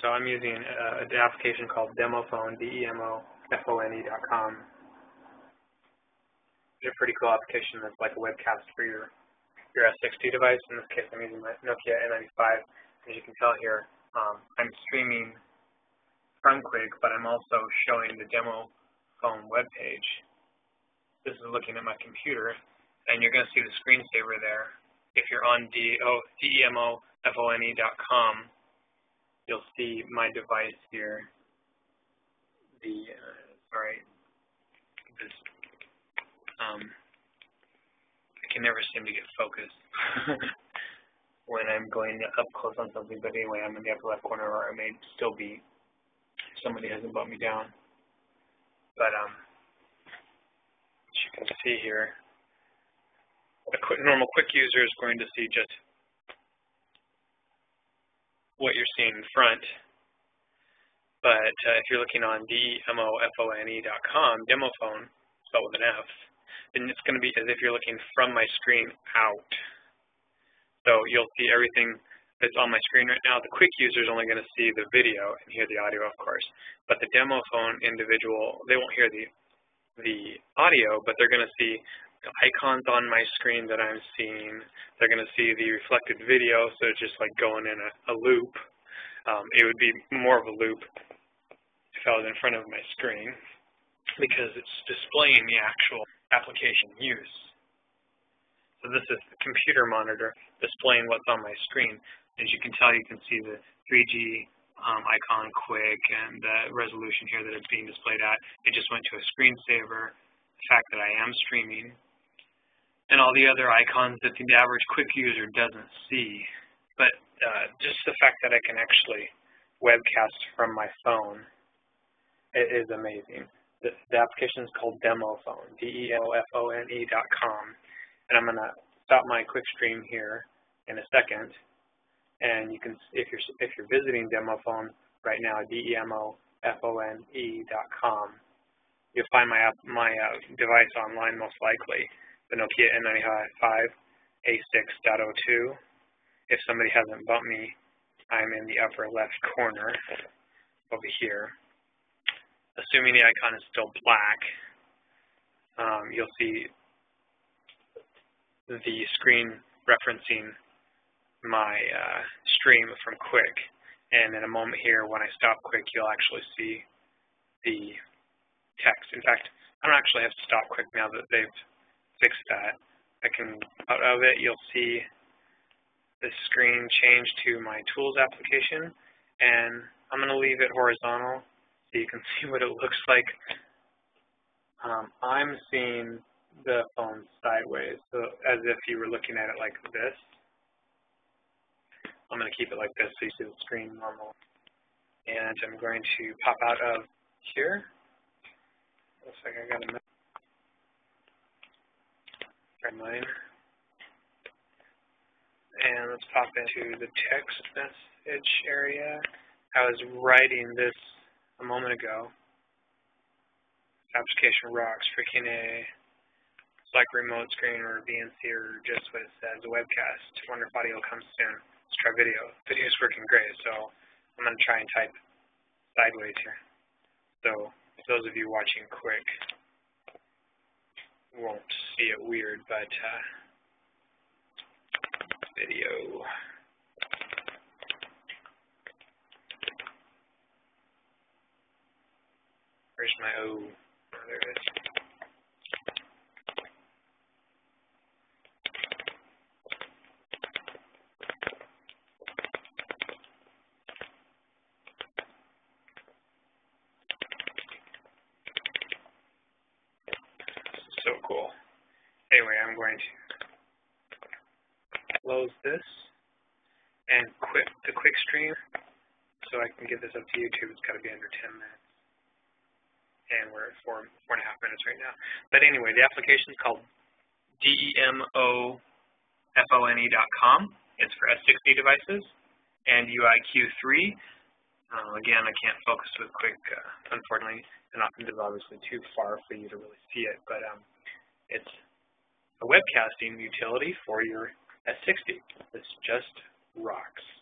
So I'm using an application called demoFone, demoFone.com. It's a pretty cool application that's like a webcast for your S60 device. In this case, I'm using my Nokia N95. As you can tell here, I'm streaming from Quig, but I'm also showing the demoFone webpage. This is looking at my computer, and you're going to see the screensaver there. If you're on demoFone.com, you'll see my device here. I can never seem to get focused when I'm going up close on something, but anyway, I'm in the upper left corner, or I may still be if somebody hasn't bumped me down. But as you can see here, a normal quick user is going to see just what you're seeing in front. But if you're looking on demoFone.com, demoFone, spelled with an F, then it's going to be as if you're looking from my screen out. So you'll see everything that's on my screen right now. The quick user is only going to see the video and hear the audio, of course. But the demoFone individual, they won't hear the audio, but they're going to see the icons on my screen that I'm seeing. They're going to see the reflected video, so it's just like going in a loop. It would be more of a loop if I was in front of my screen, because it's displaying the actual application use. So this is the computer monitor displaying what's on my screen. As you can tell, you can see the 3G icon quick and the resolution here that it's being displayed at. It just went to a screensaver, the fact that I am streaming, and all the other icons that the average quick user doesn't see. But just the fact that I can actually webcast from my phone is amazing. The application is called demoFone, demoFone.com, and I'm going to stop my quick stream here in a second. And you can, if you're visiting demoFone right now, demoFone.com, you'll find my device online most likely, the Nokia N95 A6.02. If somebody hasn't bumped me, I'm in the upper left corner over here. Assuming the icon is still black, you'll see the screen referencing my stream from Quick. And in a moment here, when I stop Quick, you'll actually see the text. In fact, I don't actually have to stop Quick now that they've fixed that. I can, out of it, you'll see the screen change to my Tools application, and I'm going to leave it horizontal so you can see what it looks like. I'm seeing the phone sideways, so as if you were looking at it like this. I'm going to keep it like this so you see the screen normal. And I'm going to pop out of here. Looks like I got a mine. And let's pop into the text message area. I was writing this a moment ago. Application rocks, freaking A. It's like remote screen or VNC or just what it says, a webcast. Wonder if audio comes soon. Let's try video. Video's working great, so I'm going to try and type sideways here. So those of you watching Quick won't see it weird, but video. Where's my O? Oh, there it is. So cool. Anyway, I'm going to close this and quit the quick stream so I can get this up to YouTube. It's got to be under 10 minutes. And we're at 4.5 minutes right now. But anyway, the application is called demoFone.com. It's for S60 devices and UIQ3. Again, I can't focus with Quick, unfortunately, and often it's obviously too far for you to really see it. But it's a webcasting utility for your S60. This just rocks.